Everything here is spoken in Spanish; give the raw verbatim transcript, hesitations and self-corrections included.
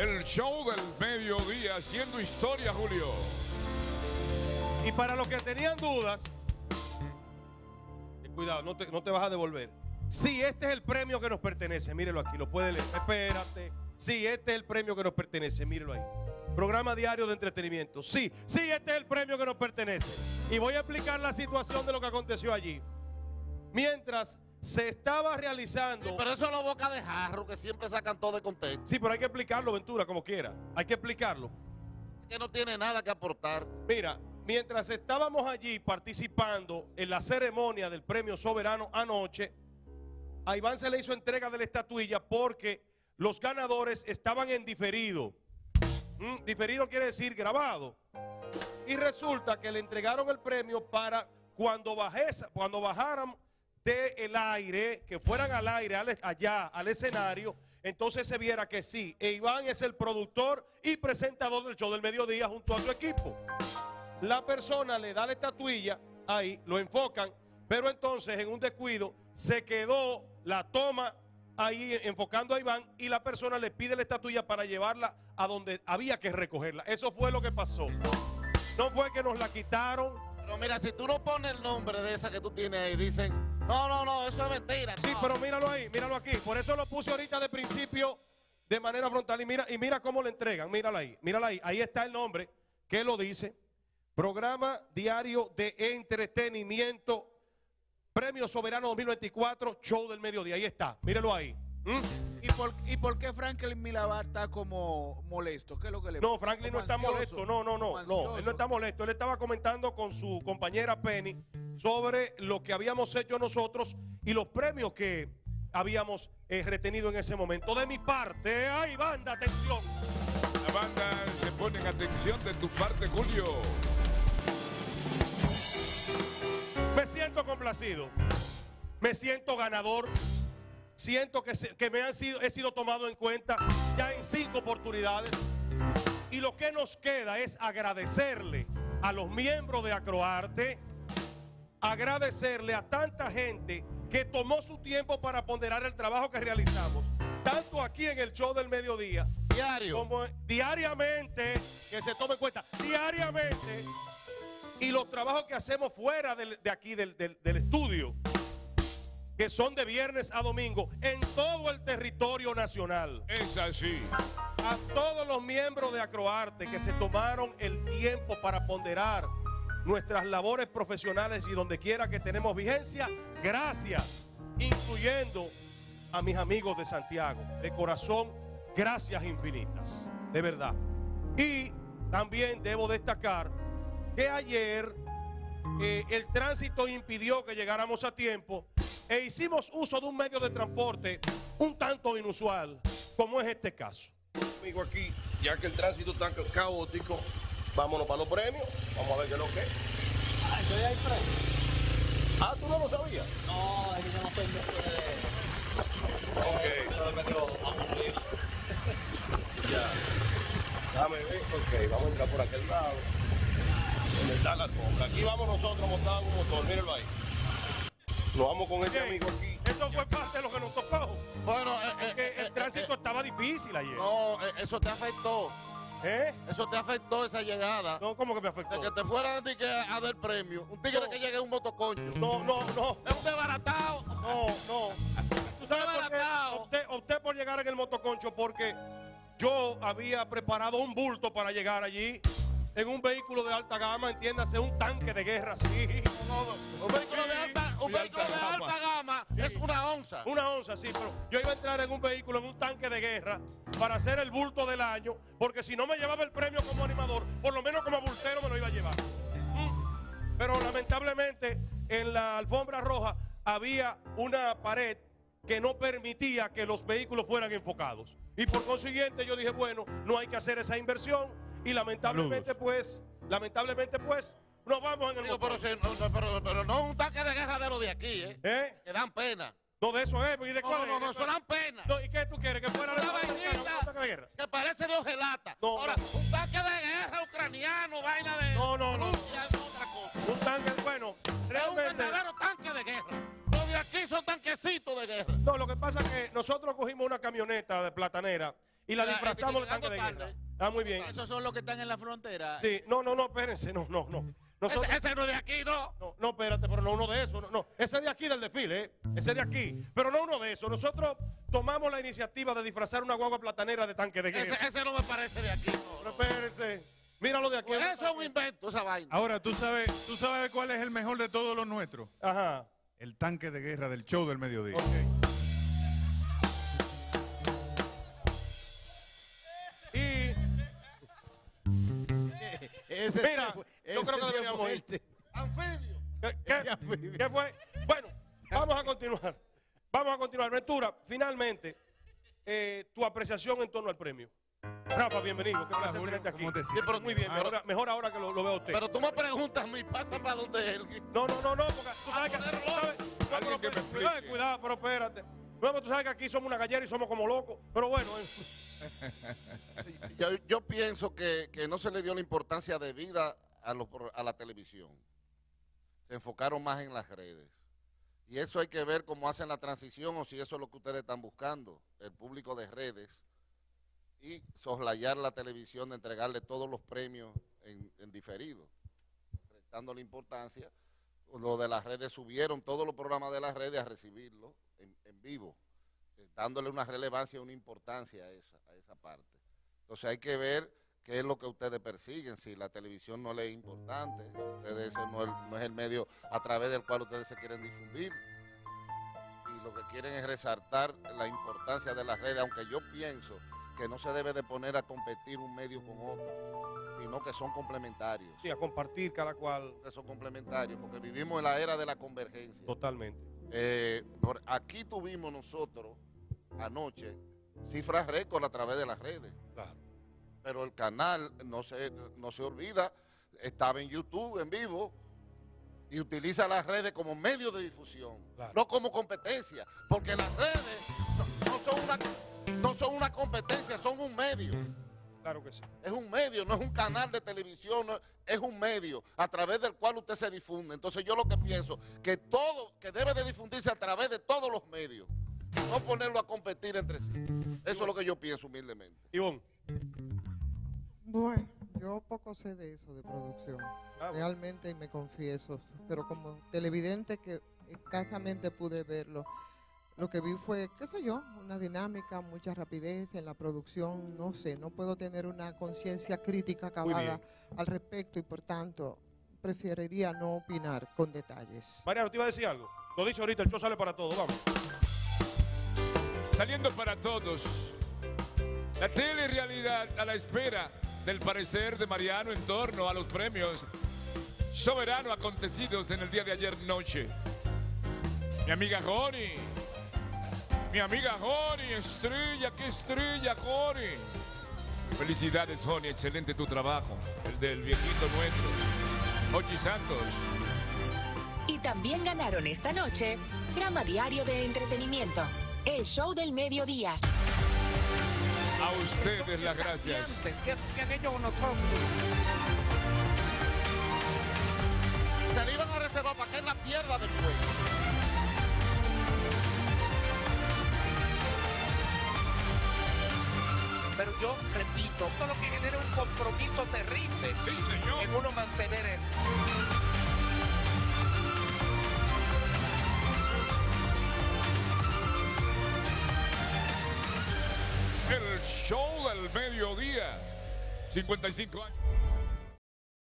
El show del mediodía haciendo historia, Julio. Y para los que tenían dudas, eh, cuidado, no te, no te vas a devolver. Sí, este es el premio que nos pertenece. Mírelo aquí, lo puede leer. Espérate. Sí, este es el premio que nos pertenece. Mírelo ahí. Programa diario de entretenimiento. Sí, sí, este es el premio que nos pertenece. Y voy a explicar la situación de lo que aconteció allí. Mientras se estaba realizando... Sí, pero eso es la boca de jarro que siempre sacan todo de contexto. Sí, pero hay que explicarlo, Ventura, como quiera. Hay que explicarlo. Que no tiene nada que aportar. Mira, mientras estábamos allí participando en la ceremonia del Premio Soberano anoche, a Iván se le hizo entrega de la estatuilla porque los ganadores estaban en diferido. ¿Mm? Diferido quiere decir grabado. Y resulta que le entregaron el premio para cuando, bajese, cuando bajaran del aire, que fueran al aire, al, allá, al escenario, entonces se viera que sí, e Iván es el productor y presentador del show del mediodía junto a su equipo. La persona le da la estatuilla, ahí, lo enfocan, pero entonces en un descuido se quedó la toma ahí enfocando a Iván y la persona le pide la estatuilla para llevarla a donde había que recogerla. Eso fue lo que pasó. No fue que nos la quitaron. Pero mira, si tú no pones el nombre de esa que tú tienes ahí, dicen, no, no, no, eso es mentira. Sí, no. pero míralo ahí, míralo aquí. Por eso lo puse ahorita de principio de manera frontal. Y mira, y mira cómo le entregan, mírala ahí, mírala ahí. Ahí está el nombre, que lo dice. Programa diario de entretenimiento, Premio Soberano dos mil veinticuatro, Show del Mediodía. Ahí está, míralo ahí. ¿Mm? ¿Y por, ¿Y por qué Franklin Mirabal está como molesto? ¿Qué es lo que le No, Franklin no está ansioso, molesto, no, no, no, no, él no está molesto. Él estaba comentando con su compañera Penny sobre lo que habíamos hecho nosotros y los premios que habíamos eh, retenido en ese momento. De mi parte, ¡ay, banda, atención! La banda se pone en atención de tu parte, Julio. Me siento complacido, me siento ganador. Siento que, se, que me han sido, he sido tomado en cuenta ya en cinco oportunidades. Y lo que nos queda es agradecerle a los miembros de Acroarte, agradecerle a tanta gente que tomó su tiempo para ponderar el trabajo que realizamos, tanto aquí en el show del mediodía, Diario. como diariamente, que se tome en cuenta, diariamente, y los trabajos que hacemos fuera del, de aquí del, del, del estudio, que son de viernes a domingo en todo el territorio nacional. Es así. A todos los miembros de Acroarte que se tomaron el tiempo para ponderar nuestras labores profesionales y donde quiera que tenemos vigencia, gracias, incluyendo a mis amigos de Santiago. De corazón, gracias infinitas, de verdad. Y también debo destacar que ayer eh, el tránsito impidió que llegáramos a tiempo e hicimos uso de un medio de transporte un tanto inusual, como es este caso. Amigo, aquí, ya que el tránsito está ca caótico, vámonos para los premios. Vamos a ver qué es lo que es. Ah, estoy ahí premio. Ah, ¿tú no lo sabías? No, es que yo no soy mucho de... Ok. Solo me quedo aburrido. Ya. Dame ver. Ok, vamos a entrar por aquel lado. Donde está la alfombra. Aquí vamos nosotros montados en un motor, mírenlo ahí. Nos vamos con este amigo aquí. Eso fue parte de lo que nos tocó. Bueno, eh, eh, Que eh, el eh, tránsito eh, estaba difícil ayer. no, eh, eso te afectó. ¿Eh? Eso te afectó esa llegada. No, ¿cómo que me afectó? De que te fueran a, ti que a dar premio. Un tigre No. que llegue en un motoconcho. No, no, no. Es un desbaratado. No, no. ¿Tú sabes por qué Desbaratado. opté, opté por llegar en el motoconcho? Porque yo había preparado un bulto para llegar allí en un vehículo de alta gama, entiéndase, un tanque de guerra, sí. Un vehículo de alta, un Muy vehículo alta de gama. alta gama es una onza. Una onza, sí, pero yo iba a entrar en un vehículo, en un tanque de guerra, para hacer el bulto del año, porque si no me llevaba el premio como animador, por lo menos como bultero me lo iba a llevar. Mm. Pero lamentablemente en la alfombra roja había una pared que no permitía que los vehículos fueran enfocados. Y por consiguiente yo dije, bueno, no hay que hacer esa inversión y lamentablemente pues, lamentablemente pues, nos vamos en el Digo, pero, motor. si- no, no, pero, pero no un tanque de guerra de los de aquí, ¿eh? ¿Eh? Que dan pena. No, de eso es, ¿y de No, cuál no, no, es? no, eso dan pena. No, ¿y qué tú quieres? ¿Que fuera Una la vainita de guerra? que parece de hojelata. No, Ahora, no. un tanque de guerra ucraniano, vaina de No, no, no. Rusia, es otra cosa. Un tanque, bueno, Es un realmente. verdadero tanque de guerra. Los de aquí son tanquecitos de guerra. No, lo que pasa es que nosotros cogimos una camioneta de platanera y la La- disfrazamos de llegando tanque de tarde. guerra. Ah, muy bien. Esos son los que están en la frontera. Sí, no, no, no, espérense, no, no, no. Nosotros, Ese, ese no es de aquí, ¿no? no, no, espérate, pero no uno de esos, no, no. Ese de aquí del desfile, ¿eh? Ese de aquí, pero no uno de esos. Nosotros tomamos la iniciativa de disfrazar una guagua platanera de tanque de guerra. Ese, ese no me parece de aquí. No, Pero no. espérense, míralo de aquí. Pues eso es un invento, esa vaina. Ahora, ¿tú sabes, ¿tú sabes cuál es el mejor de todos los nuestros? Ajá, El tanque de guerra del show del mediodía. ok. Y Ese mira, fue- yo ese creo que fue deberíamos ir. fuerte. Anfibio. ¿Qué, qué- qué fue? Bueno, vamos a continuar. Vamos a continuar. Ventura, finalmente, eh, tu apreciación en torno al premio. Rafa, bienvenido. Qué Hola, placer Julio, tenerte aquí. ¿cómo te Sí, sientes? pero Muy bien, Ahora- mejor, mejor ahora que lo, lo veo a usted. Pero tú me preguntas a mí, pasa para donde él. No, no, no, no, porque tú sabes que. tú sabes- no, Alguien pero que me cuidado, explique. cuidado, pero espérate. No, pero tú sabes que aquí somos una gallera y somos como locos. Pero bueno, eh, Yo, yo pienso que, que no se le dio la importancia debida a, los, pro- a la televisión. Se enfocaron más en las redes. Y eso hay que ver cómo hacen la transición o si eso es lo que ustedes están buscando, el público de redes, y soslayar la televisión de entregarle todos los premios en, en diferido, restándole importancia. Lo de las redes subieron todos los programas de las redes a recibirlo en, en vivo, eh, dándole una relevancia y una importancia a esa, a esa parte. Entonces hay que ver qué es lo que ustedes persiguen, si la televisión no les es importante, ustedes, ese no, es, no es el medio a través del cual ustedes se quieren difundir. Y lo que quieren es resaltar la importancia de las redes, aunque yo pienso que no se debe de poner a competir un medio con otro, sino que son complementarios. sí, a compartir cada cual Que son complementarios, porque vivimos en la era de la convergencia. totalmente. Eh, por aquí tuvimos nosotros anoche cifras récord a través de las redes, Claro. pero el canal no se, no se olvida, estaba en YouTube en vivo y utiliza las redes como medio de difusión, Claro. no como competencia, porque las redes no, no son una, no son una competencia, son un medio. Claro que sí. Es un medio, no es un canal de televisión, no, es un medio a través del cual usted se difunde. Entonces yo lo que pienso, que todo, que debe de difundirse a través de todos los medios, no ponerlo a competir entre sí. Eso es lo que yo pienso humildemente. Ivonne. Bueno, yo poco sé de eso, de producción. Ah, bueno. Realmente, y me confieso, pero como televidente que escasamente pude verlo, lo que vi fue, qué sé yo, una dinámica, mucha rapidez en la producción, no sé, no puedo tener una conciencia crítica acabada al respecto y por tanto preferiría no opinar con detalles. Mariano, ¿te iba a decir algo? Lo dice ahorita, el show sale para todos, vamos. Saliendo para todos. La telerealidad a la espera del parecer de Mariano en torno a los premios Soberano acontecidos en el día de ayer noche. Mi amiga Joni. Mi amiga Joni, estrella, qué estrella, Joni. Felicidades, Joni, excelente tu trabajo. El del viejito nuestro. Ochi Santos. Y también ganaron esta noche Drama Diario de Entretenimiento, el show del mediodía. A ustedes las gracias. ¿Qué, qué han hecho con nosotros? Se le iban a reservar para que él la pierda después. Pero yo repito, todo lo que genera un compromiso terrible Sí, señor. en uno mantener el... El show del mediodía. cincuenta y cinco años.